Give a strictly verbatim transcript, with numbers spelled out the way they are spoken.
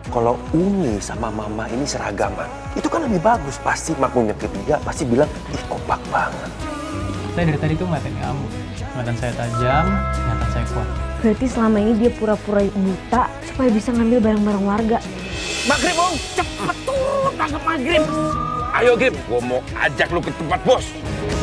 kalau Umi sama Mama ini seragaman, itu kan lebih bagus. Pasti makmum yang ketiga pasti bilang, ih kompak banget. Saya dari tadi tuh ngeliatin kamu. Ingatan saya tajam, ingatan saya kuat. Berarti selama ini dia pura-pura buta supaya bisa ngambil barang-barang warga. Maghrib, Om! Cepet tuh, tangkap Maghrib! Ayo, Grib, gua mau ajak lu ke tempat bos.